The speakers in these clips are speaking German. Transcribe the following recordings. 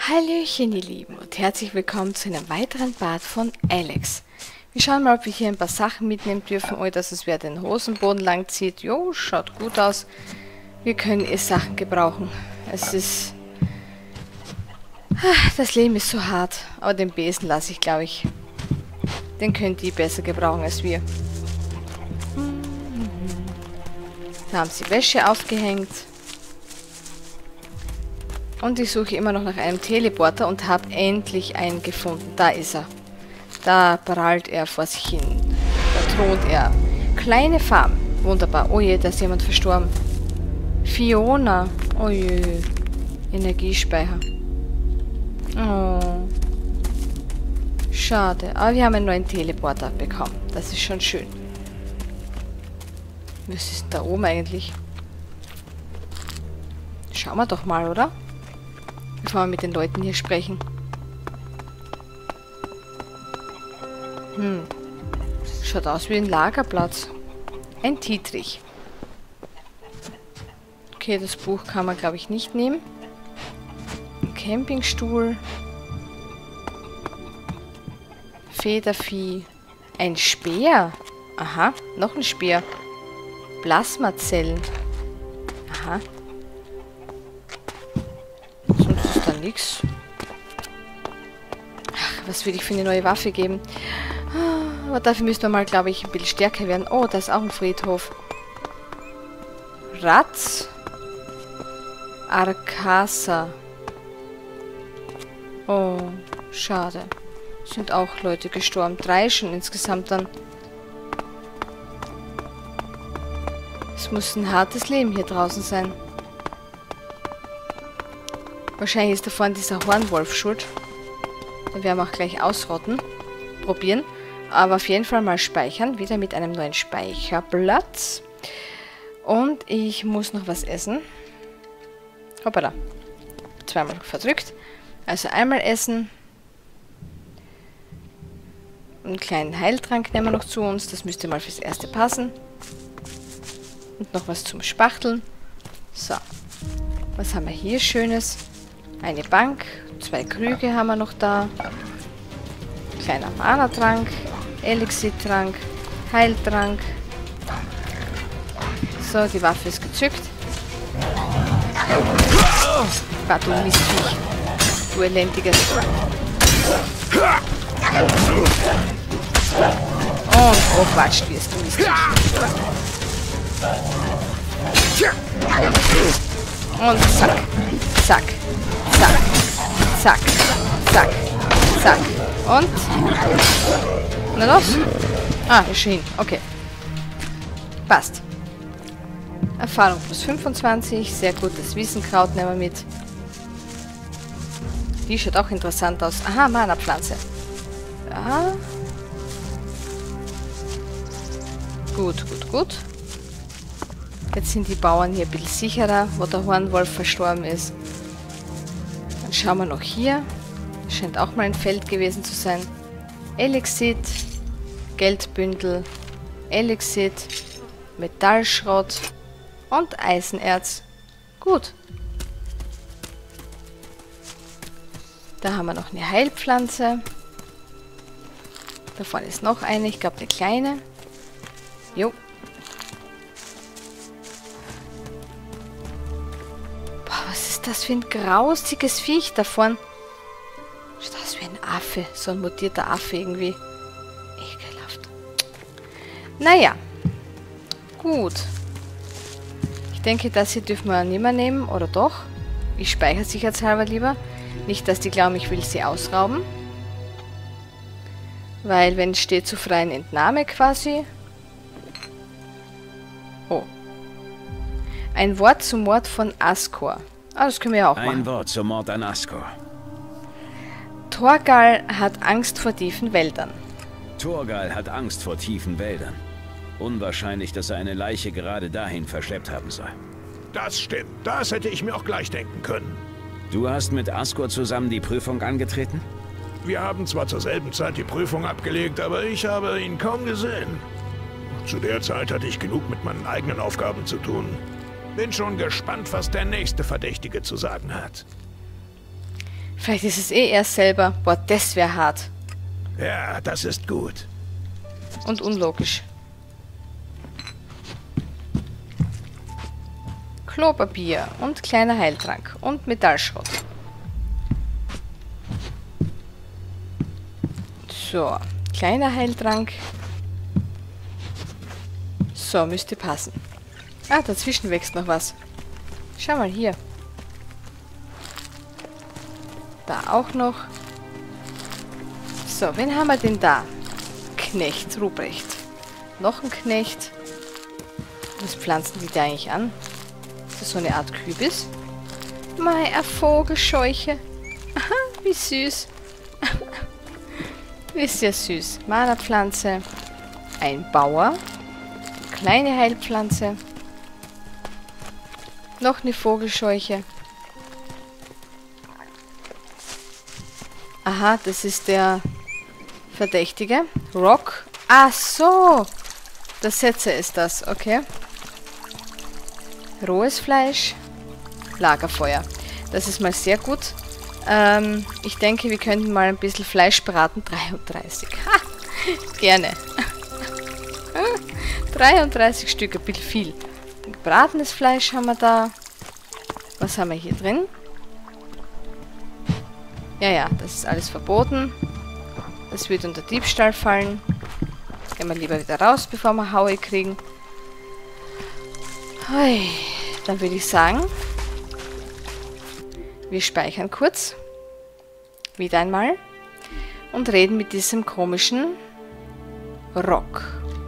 Hallöchen ihr Lieben und herzlich willkommen zu einem weiteren Part von Alex. Wir schauen mal, ob wir hier ein paar Sachen mitnehmen dürfen, ohne dass es wer den Hosenboden lang zieht. Jo, schaut gut aus. Wir können Sachen gebrauchen. Es ist... Das Leben ist so hart, aber den Besen lasse ich, glaube ich. Den können die besser gebrauchen als wir. Da haben sie Wäsche aufgehängt. Und ich suche immer noch nach einem Teleporter und habe endlich einen gefunden. Da ist er. Da prallt er vor sich hin. Da thront er. Kleine Farm. Wunderbar. Oh je, da ist jemand verstorben. Fiona. Oh je. Energiespeicher. Oh. Schade. Aber wir haben einen neuen Teleporter bekommen. Das ist schon schön. Was ist da oben eigentlich? Schauen wir doch mal, oder? Bevor wir mit den Leuten hier sprechen. Schaut aus wie ein Lagerplatz. Ein Dietrich. Okay, das Buch kann man, glaube ich, nicht nehmen. Ein Campingstuhl. Federvieh. Ein Speer. Aha, noch ein Speer. Plasmazellen. Aha. Sonst ist da nichts. Ach, was will ich für eine neue Waffe geben? Aber dafür müssen wir mal, glaube ich, ein bisschen stärker werden. Oh, da ist auch ein Friedhof. Ratz. Arkasa. Oh, schade. Sind auch Leute gestorben. 3 schon insgesamt dann. Es muss ein hartes Leben hier draußen sein. Wahrscheinlich ist da vorne dieser Hornwolf schuld. Den werden wir auch gleich ausrotten. Probieren. Aber auf jeden Fall mal speichern. Wieder mit einem neuen Speicherplatz. Und ich muss noch was essen. Hoppala. Zweimal verdrückt. Also einmal essen. Einen kleinen Heiltrank nehmen wir noch zu uns. Das müsste mal fürs Erste passen. Und noch was zum Spachteln. So. Was haben wir hier Schönes? Eine Bank. 2 Krüge haben wir noch da. Kleiner Mana-Trank. Elixir-Trank. Heiltrank. So, die Waffe ist gezückt. Gott, du Mistviech. Du elendiges. Und oh, quatscht, wie es du Mistviech. Und zack, zack, zack, zack, zack, zack. Und? Na los? Ah, ist schon hin. Okay. Passt. Erfahrung plus 25. Sehr gut, das Wissenkraut nehmen wir mit. Die schaut auch interessant aus. Aha, Mana-Pflanze. Ja. Gut, gut, gut. Jetzt sind die Bauern hier ein bisschen sicherer, wo der Hornwolf verstorben ist. Dann schauen wir noch hier. Scheint auch mal ein Feld gewesen zu sein. Elixit, Geldbündel, Elixit, Metallschrott und Eisenerz. Gut. Da haben wir noch eine Heilpflanze. Da vorne ist noch eine, ich glaube eine kleine. Jo. Was ist das für ein grausiges Viech da vorne? Schaut aus wie ein Affe. So ein mutierter Affe irgendwie. Ekelhaft. Naja. Gut. Ich denke, das hier dürfen wir nicht mehr nehmen. Oder doch? Ich speichere sicherheitshalber lieber. Nicht, dass die glauben, ich will sie ausrauben. Weil, wenn es steht, zur freien Entnahme quasi. Oh. Ein Wort zum Mord von Ascor. Ah, das können wir ja auch machen. Ein Wort zum Mord an Ascor. Torgal hat Angst vor tiefen Wäldern. Torgal hat Angst vor tiefen Wäldern. Unwahrscheinlich, dass er eine Leiche gerade dahin verschleppt haben soll. Das stimmt. Das hätte ich mir auch gleich denken können. Du hast mit Ascor zusammen die Prüfung angetreten? Wir haben zwar zur selben Zeit die Prüfung abgelegt, aber ich habe ihn kaum gesehen. Zu der Zeit hatte ich genug mit meinen eigenen Aufgaben zu tun. Bin schon gespannt, was der nächste Verdächtige zu sagen hat. Vielleicht ist es eh er selber. Boah, das wäre hart. Ja, das ist gut. Und unlogisch. Klopapier und kleiner Heiltrank und Metallschrott. So, kleiner Heiltrank. So, müsste passen. Ah, dazwischen wächst noch was. Schau mal hier. Da auch noch. So, wen haben wir denn da? Knecht Ruprecht. Noch ein Knecht. Was pflanzen die da eigentlich an? Ist das so eine Art Kürbis? Mei, eine Vogelscheuche. Aha, wie süß. Ist ja süß. Mana-Pflanze. Ein Bauer. Kleine Heilpflanze. Noch eine Vogelscheuche. Aha, das ist der Verdächtige. Rock. Ach so. Der Setzer ist das, okay. Rohes Fleisch. Lagerfeuer. Das ist mal sehr gut. Ich denke, wir könnten mal ein bisschen Fleisch braten. 33. Ha, gerne. 33 Stück, ein bisschen viel. Gebratenes Fleisch haben wir da. Was haben wir hier drin? Ja, das ist alles verboten. Das wird unter Diebstahl fallen. Gehen wir lieber wieder raus, bevor wir Haue kriegen. Hui. Dann würde ich sagen, wir speichern kurz. Wieder einmal. Und reden mit diesem komischen Rock.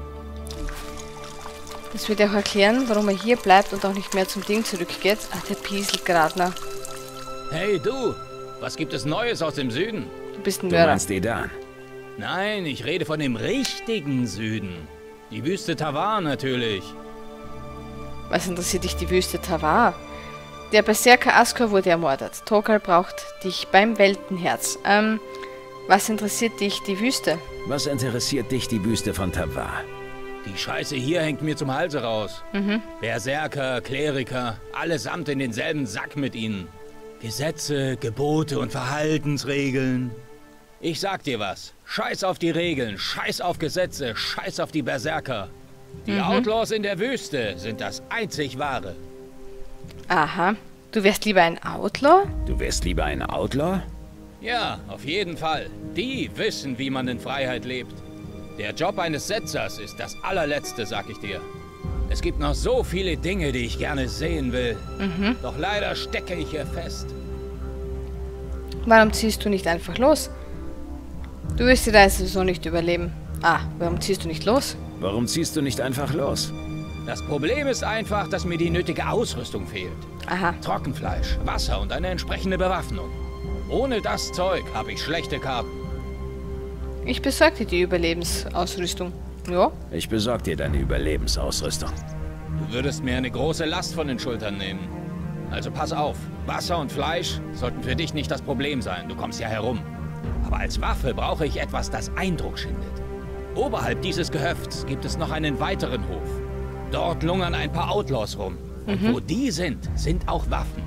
Das wird ja auch erklären, warum er hier bleibt und auch nicht mehr zum Ding zurückgeht. Ach, der pieselt gerade noch. Hey du, was gibt es Neues aus dem Süden? Du bist ein Du Mörder. meinst Edan? Nein, ich rede von dem richtigen Süden. Die Wüste Tavar natürlich. Was interessiert dich die Wüste Tavar? Der Berserker Askor wurde ermordet. Torgal braucht dich beim Weltenherz. Was interessiert dich die Wüste? Was interessiert dich die Wüste von Tavar? Die Scheiße hier hängt mir zum Halse raus. Berserker, Kleriker, allesamt in denselben Sack mit ihnen. Gesetze, Gebote und Verhaltensregeln. Ich sag dir was. Scheiß auf die Regeln, scheiß auf Gesetze, scheiß auf die Berserker. Die Outlaws in der Wüste sind das einzig Wahre. Aha. Du wärst lieber ein Outlaw? Du wärst lieber ein Outlaw? Ja, auf jeden Fall. Die wissen, wie man in Freiheit lebt. Der Job eines Setzers ist das allerletzte, sag ich dir. Es gibt noch so viele Dinge, die ich gerne sehen will. Doch leider stecke ich hier fest. Warum ziehst du nicht einfach los? Du wirst die Reise so nicht überleben. Ah, warum ziehst du nicht los? Warum ziehst du nicht einfach los? Das Problem ist einfach, dass mir die nötige Ausrüstung fehlt. Aha. Trockenfleisch, Wasser und eine entsprechende Bewaffnung. Ohne das Zeug habe ich schlechte Karten. Ich besorge dir die Überlebensausrüstung. Ja? Ich besorg dir deine Überlebensausrüstung. Du würdest mir eine große Last von den Schultern nehmen. Also pass auf, Wasser und Fleisch sollten für dich nicht das Problem sein. Du kommst ja herum. Aber als Waffe brauche ich etwas, das Eindruck schindet. Oberhalb dieses Gehöfts gibt es noch einen weiteren Hof. Dort lungern ein paar Outlaws rum. Und wo die sind, sind auch Waffen.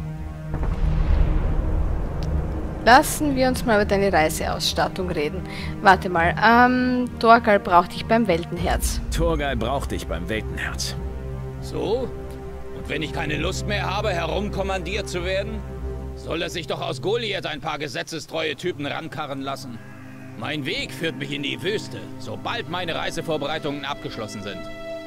Lassen wir uns mal über deine Reiseausstattung reden. Warte mal, Torgal braucht dich beim Weltenherz. Torgal braucht dich beim Weltenherz. So? Und wenn ich keine Lust mehr habe, herumkommandiert zu werden? Soll er sich doch aus Goliath ein paar gesetzestreue Typen rankarren lassen? Mein Weg führt mich in die Wüste, sobald meine Reisevorbereitungen abgeschlossen sind.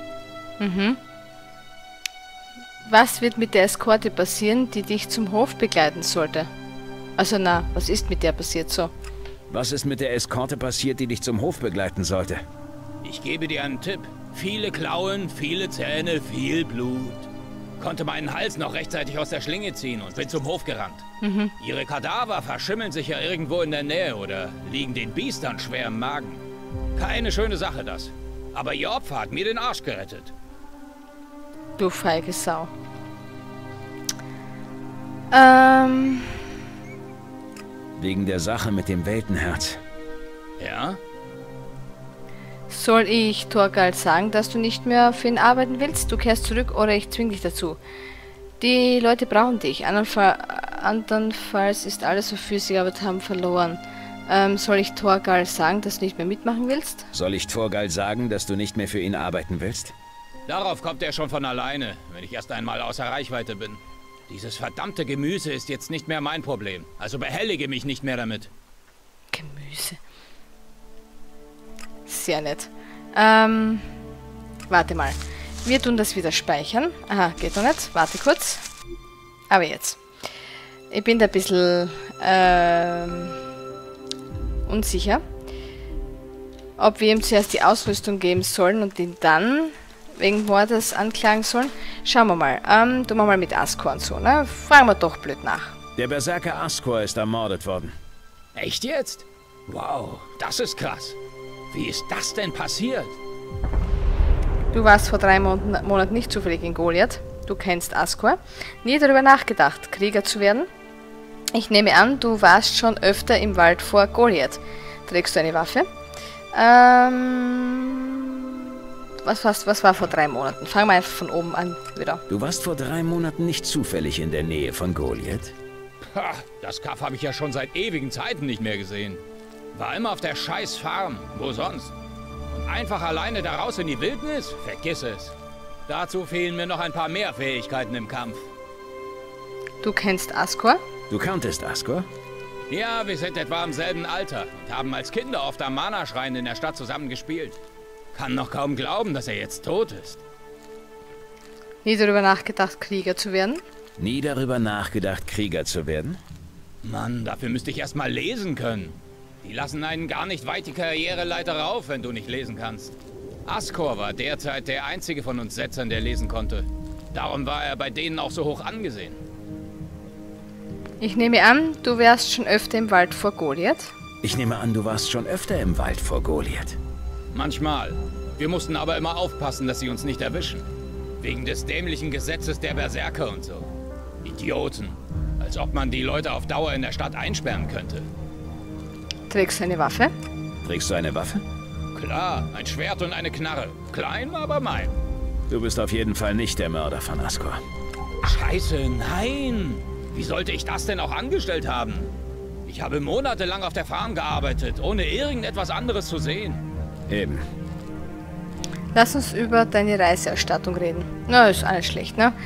Was wird mit der Eskorte passieren, die dich zum Hof begleiten sollte? Also na, was ist mit der passiert so? Was ist mit der Eskorte passiert, die dich zum Hof begleiten sollte? Ich gebe dir einen Tipp. Viele Klauen, viele Zähne, viel Blut. Konnte meinen Hals noch rechtzeitig aus der Schlinge ziehen und bin zum Hof gerannt. Ihre Kadaver verschimmeln sich ja irgendwo in der Nähe oder liegen den Biestern schwer im Magen. Keine schöne Sache das. Aber ihr Opfer hat mir den Arsch gerettet. Du feige Sau. Wegen der Sache mit dem Weltenherz. Ja? Soll ich Torgal sagen, dass du nicht mehr für ihn arbeiten willst? Du kehrst zurück oder ich zwing dich dazu. Die Leute brauchen dich. Andernfalls ist alles, wofür sie gearbeitet haben, verloren. Soll ich Torgal sagen, dass du nicht mehr mitmachen willst? Soll ich Torgal sagen, dass du nicht mehr für ihn arbeiten willst? Darauf kommt er schon von alleine, wenn ich erst einmal außer Reichweite bin. Dieses verdammte Gemüse ist jetzt nicht mehr mein Problem. Also behellige mich nicht mehr damit. Gemüse. Sehr nett. Warte mal. Wir tun das wieder speichern. Aha, geht noch nicht. Warte kurz. Aber jetzt. Ich bin da ein bisschen unsicher, ob wir ihm zuerst die Ausrüstung geben sollen und ihn dann wegen Mordes anklagen sollen. Schauen wir mal. Tun wir mal mit Askor und so, ne? Fragen wir doch blöd nach. Der Berserker Askor ist ermordet worden. Echt jetzt? Wow, das ist krass. Wie ist das denn passiert? Du warst vor 3 Monaten nicht zufällig in Goliath. Du kennst Askor. Nie darüber nachgedacht, Krieger zu werden? Ich nehme an, du warst schon öfter im Wald vor Goliath. Trägst du eine Waffe? Was war vor 3 Monaten? Fangen wir einfach von oben an wieder. Du warst vor 3 Monaten nicht zufällig in der Nähe von Goliath? Ha, das Kaff habe ich ja schon seit ewigen Zeiten nicht mehr gesehen. War immer auf der scheiß Farm. Wo sonst? Und einfach alleine da raus in die Wildnis? Vergiss es. Dazu fehlen mir noch ein paar mehr Fähigkeiten im Kampf. Du kennst Askor? Du kanntest Askor? Ja, wir sind etwa im selben Alter und haben als Kinder oft am Mana-Schrein in der Stadt zusammen gespielt. Kann noch kaum glauben, dass er jetzt tot ist. Nie darüber nachgedacht, Krieger zu werden? Nie darüber nachgedacht, Krieger zu werden? Mann, dafür müsste ich erst mal lesen können. Die lassen einen gar nicht weit die Karriereleiter rauf, wenn du nicht lesen kannst. Askor war derzeit der einzige von uns Setzern, der lesen konnte. Darum war er bei denen auch so hoch angesehen. Ich nehme an, du wärst schon öfter im Wald vor Goliath? Ich nehme an, du warst schon öfter im Wald vor Goliath. Manchmal. Wir mussten aber immer aufpassen, dass sie uns nicht erwischen. Wegen des dämlichen Gesetzes der Berserker und so. Idioten. Als ob man die Leute auf Dauer in der Stadt einsperren könnte. Trägst du eine Waffe? Trägst du eine Waffe? Klar, ein Schwert und eine Knarre. Klein, aber mein. Du bist auf jeden Fall nicht der Mörder von Askor. Scheiße, nein! Wie sollte ich das denn auch angestellt haben? Ich habe monatelang auf der Farm gearbeitet, ohne irgendetwas anderes zu sehen. Eben. Lass uns über deine Reiseerstattung reden. Na, ist alles schlecht, ne?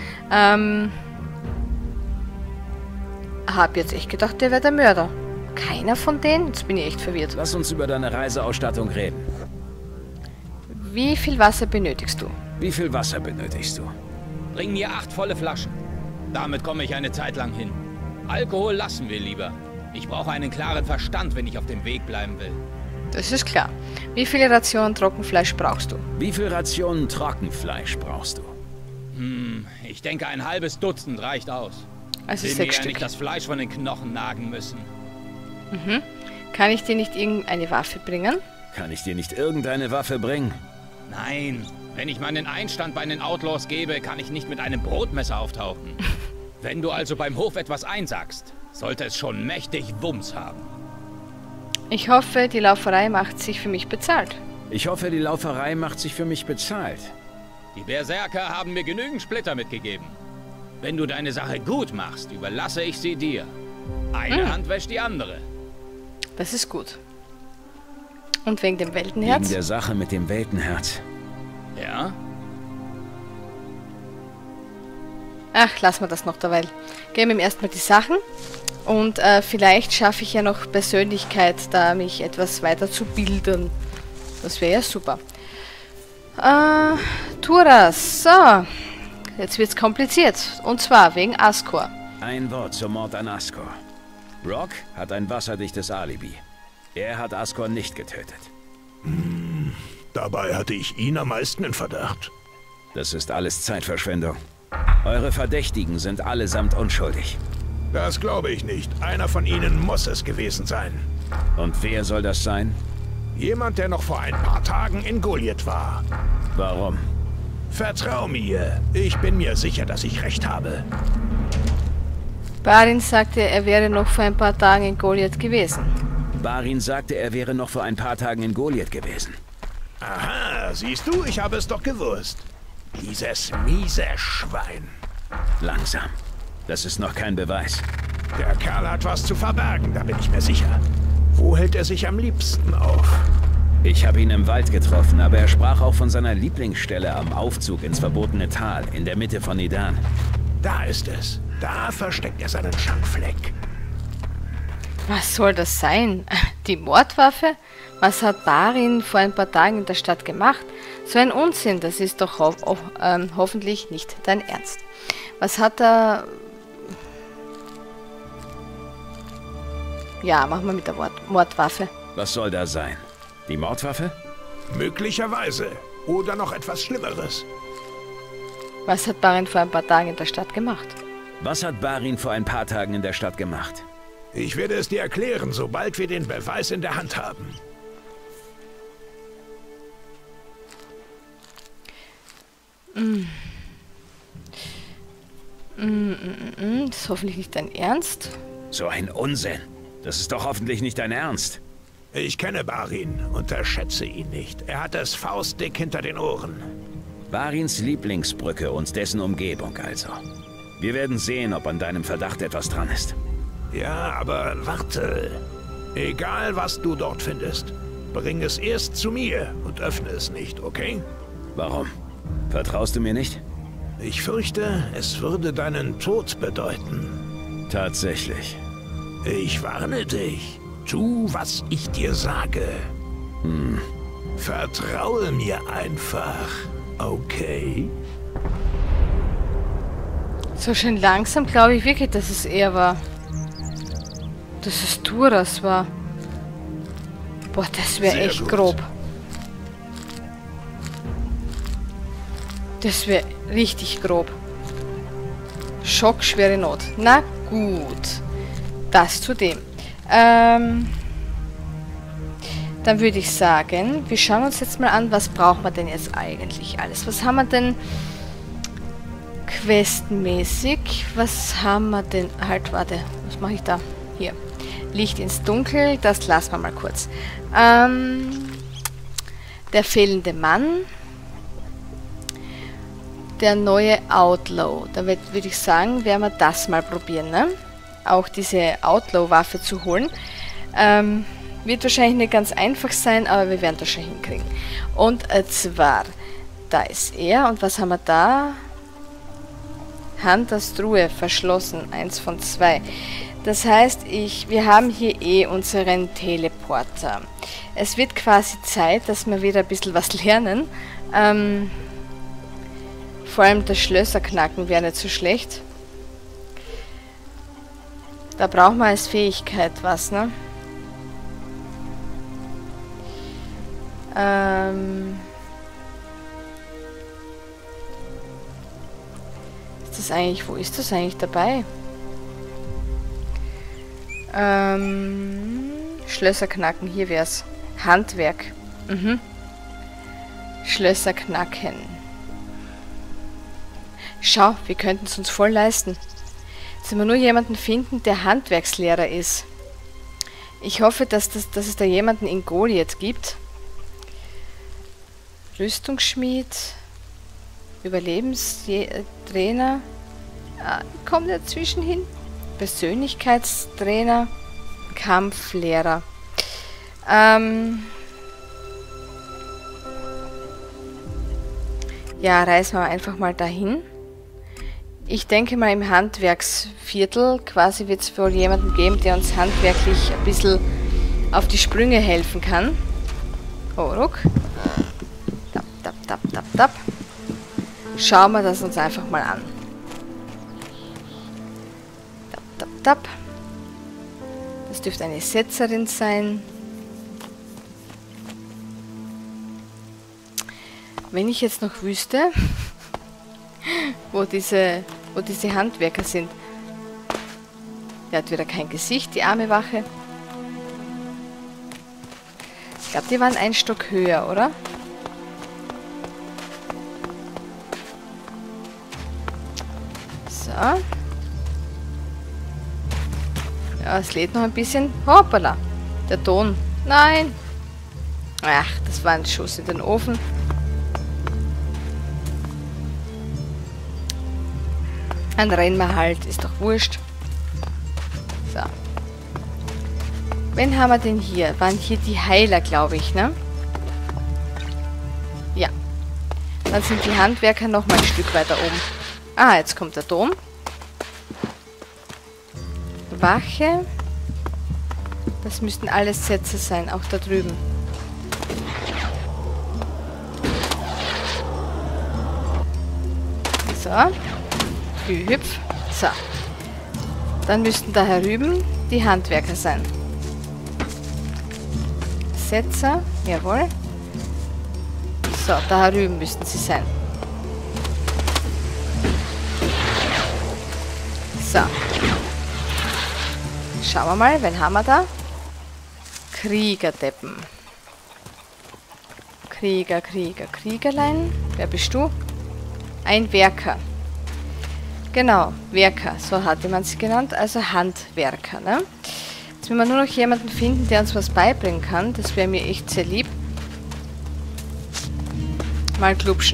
Hab jetzt echt gedacht, der wäre der Mörder. Keiner von denen? Jetzt bin ich echt verwirrt. Lass uns über deine Reiseausstattung reden. Wie viel Wasser benötigst du? Wie viel Wasser benötigst du? Bring mir 8 volle Flaschen. Damit komme ich eine Zeit lang hin. Alkohol lassen wir lieber. Ich brauche einen klaren Verstand, wenn ich auf dem Weg bleiben will. Das ist klar. Wie viele Rationen Trockenfleisch brauchst du? Wie viele Rationen Trockenfleisch brauchst du? Ich denke, ein halbes Dutzend reicht aus. Also Will 6 mir ja Stück. nicht das Fleisch von den Knochen nagen müssen. Kann ich dir nicht irgendeine Waffe bringen? Kann ich dir nicht irgendeine Waffe bringen? Nein, wenn ich meinen Einstand bei den Outlaws gebe, kann ich nicht mit einem Brotmesser auftauchen. Wenn du also beim Hof etwas einsackst, sollte es schon mächtig Wumms haben. Ich hoffe, die Lauferei macht sich für mich bezahlt. Ich hoffe, die Lauferei macht sich für mich bezahlt. Die Berserker haben mir genügend Splitter mitgegeben. Wenn du deine Sache gut machst, überlasse ich sie dir. Eine Hand wäscht die andere. Das ist gut. Und wegen dem Wegen Weltenherz? der Sache mit dem Weltenherz. Ja? Ach, lassen wir das noch derweil. Geben ihm erstmal die Sachen. Und vielleicht schaffe ich ja noch Persönlichkeit, da mich etwas weiter zu bilden. Das wäre ja super. Turas, so. Jetzt wird's kompliziert. Und zwar wegen Askor. Ein Wort zum Mord an Askor. Rock hat ein wasserdichtes Alibi. Er hat Askor nicht getötet. Dabei hatte ich ihn am meisten in Verdacht. Das ist alles Zeitverschwendung. Eure Verdächtigen sind allesamt unschuldig. Das glaube ich nicht. Einer von ihnen muss es gewesen sein. Und wer soll das sein? Jemand, der noch vor ein paar Tagen in Goliath war. Warum? Vertrau mir. Ich bin mir sicher, dass ich recht habe. Barin sagte, er wäre noch vor ein paar Tagen in Goliath gewesen. Barin sagte, er wäre noch vor ein paar Tagen in Goliath gewesen. Aha, siehst du, ich habe es doch gewusst. Dieses miese Schwein. Langsam. Das ist noch kein Beweis. Der Kerl hat was zu verbergen, da bin ich mir sicher. Wo hält er sich am liebsten auf? Ich habe ihn im Wald getroffen, aber er sprach auch von seiner Lieblingsstelle am Aufzug ins verbotene Tal, in der Mitte von Nidan. Da ist es. Da versteckt er seinen Schandfleck. Was soll das sein? Die Mordwaffe? Was hat Barin vor ein paar Tagen in der Stadt gemacht? So ein Unsinn, das ist doch hoffentlich nicht dein Ernst. Was hat er... Ja, machen wir mit der Mordwaffe. Was soll da sein? Die Mordwaffe? Möglicherweise. Oder noch etwas Schlimmeres. Was hat Barin vor ein paar Tagen in der Stadt gemacht? Was hat Barin vor ein paar Tagen in der Stadt gemacht? Ich werde es dir erklären, sobald wir den Beweis in der Hand haben. Das ist hoffentlich nicht dein Ernst. So ein Unsinn. Das ist doch hoffentlich nicht dein Ernst. Ich kenne Barin, unterschätze ihn nicht. Er hat es faustdick hinter den Ohren. Barins Lieblingsbrücke und dessen Umgebung also. Wir werden sehen, ob an deinem Verdacht etwas dran ist. Ja, aber warte. Egal, was du dort findest, bring es erst zu mir und öffne es nicht, okay? Warum? Vertraust du mir nicht? Ich fürchte, es würde deinen Tod bedeuten. Tatsächlich. Ich warne dich. Tu, was ich dir sage. Vertraue mir einfach, okay? So schön langsam glaube ich wirklich, dass es er war. Dass es Duras war. Boah, das wäre Sehr echt gut. grob. Das wäre richtig grob. Schockschwere Not. Na gut. Das zu dem. Dann würde ich sagen, wir schauen uns jetzt mal an, was brauchen wir denn jetzt eigentlich alles? Was haben wir denn questmäßig? Was haben wir denn... Halt, warte. Was mache ich da? Hier. Licht ins Dunkel. Das lassen wir mal kurz. Der fehlende Mann. Der neue Outlaw. Da würde ich sagen, werden wir das mal probieren, ne? Auch diese Outlaw-Waffe zu holen. Wird wahrscheinlich nicht ganz einfach sein, aber wir werden das schon hinkriegen. Und zwar, da ist er. Und was haben wir da? Hunters Truhe, verschlossen. 1 von 2. Das heißt, wir haben hier eh unseren Teleporter. Es wird quasi Zeit, dass wir wieder ein bisschen was lernen. Vor allem das Schlösserknacken wäre nicht so schlecht. Da brauchen wir als Fähigkeit was, ne? Ist das eigentlich, wo ist das eigentlich dabei? Schlösser knacken, hier wär's. Handwerk. Schlösser knacken. Schau, wir könnten es uns voll leisten. Jetzt wir nur jemanden finden, der Handwerkslehrer ist. Ich hoffe, dass es da jemanden in Goliath gibt. Rüstungsschmied. Überlebenstrainer. Kommt dazwischen hin. Persönlichkeitstrainer. Kampflehrer. Ja, reisen wir einfach mal dahin. Ich denke mal, im Handwerksviertel quasi wird es wohl jemanden geben, der uns handwerklich ein bisschen auf die Sprünge helfen kann. Oh, ruck. Tap, tap, tap, tap, tap. Schauen wir das uns einfach mal an. Tap, tap, tap. Das dürfte eine Setzerin sein. Wenn ich jetzt noch wüsste, wo diese Handwerker sind. Der hat wieder kein Gesicht, die arme Wache. Ich glaube, die waren einen Stock höher, oder? So. Ja, es lädt noch ein bisschen. Hoppala. Der Ton. Nein. Ach, das war ein Schuss in den Ofen. Dann rennen wir halt. Ist doch wurscht. Wen haben wir denn hier? Waren hier die Heiler, glaube ich, ne? Ja. Dann sind die Handwerker noch mal ein Stück weiter oben. Ah, jetzt kommt der Dom. Wache. Das müssten alles Sätze sein, auch da drüben. So. Hüpf. So. Dann müssten da herüben die Handwerker sein. Setzer. Jawohl. So, da herüben müssten sie sein. So. Schauen wir mal, wen haben wir da? Kriegerdeppen. Kriegerlein. Wer bist du? Ein Werker. Genau, Werker, so hatte man sie genannt, also Handwerker, ne? Jetzt müssen wir nur noch jemanden finden, der uns was beibringen kann. Das wäre mir echt sehr lieb. Mal klupschen.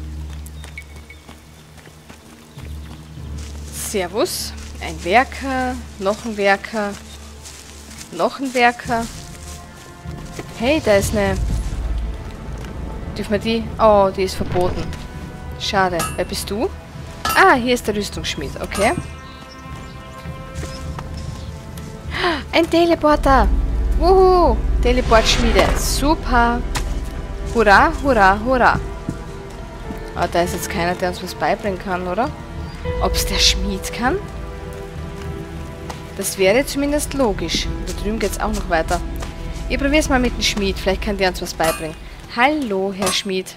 Servus. Ein Werker, noch ein Werker, noch ein Werker. Hey, da ist eine... Dürfen wir die? Oh, die ist verboten. Schade. Wer bist du? Ah, hier ist der Rüstungsschmied. Okay. Ein Teleporter. Wuhu. Teleportschmiede. Super. Hurra, hurra, hurra. Aber da ist jetzt keiner, der uns was beibringen kann, oder? Ob es der Schmied kann? Das wäre zumindest logisch. Da drüben geht es auch noch weiter. Ich probiere es mal mit dem Schmied. Vielleicht kann der uns was beibringen. Hallo, Herr Schmied.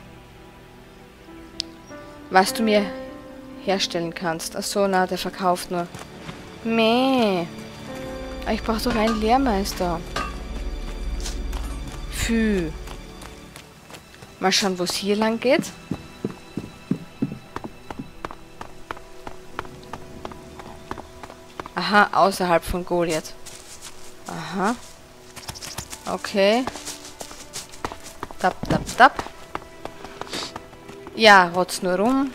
Was du mir herstellen kannst. Achso, na, der verkauft nur. Meh. Ich brauche doch einen Lehrmeister. Pfü. Mal schauen, wo es hier lang geht. Aha, außerhalb von Goliath. Aha. Okay. Tap, tap, tap. Ja, rotz nur rum.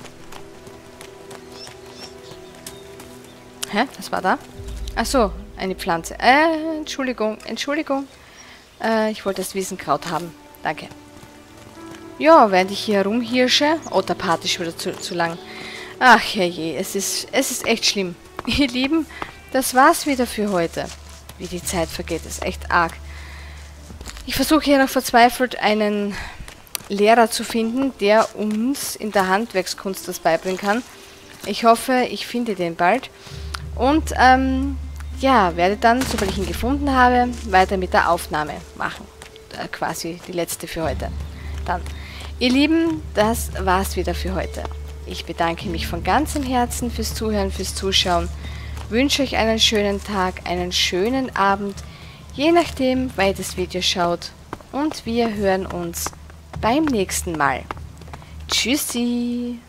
Hä? Was war da? Achso, eine Pflanze. Entschuldigung. Ich wollte das Wiesenkraut haben. Danke. Ja, während ich hier herumhirsche... Oh, der Part ist wieder zu lang. Ach, herrje, es ist echt schlimm. Ihr Lieben, das war's wieder für heute. Wie die Zeit vergeht, ist echt arg. Ich versuche hier noch verzweifelt einen Lehrer zu finden, der uns in der Handwerkskunst das beibringen kann. Ich hoffe, ich finde den bald. Und ja, werde dann, sobald ich ihn gefunden habe, weiter mit der Aufnahme machen. Quasi die letzte für heute. Dann, ihr Lieben, das war's wieder für heute. Ich bedanke mich von ganzem Herzen fürs Zuhören, fürs Zuschauen. Wünsche euch einen schönen Tag, einen schönen Abend, je nachdem, wann ihr das Video schaut. Und wir hören uns beim nächsten Mal. Tschüssi!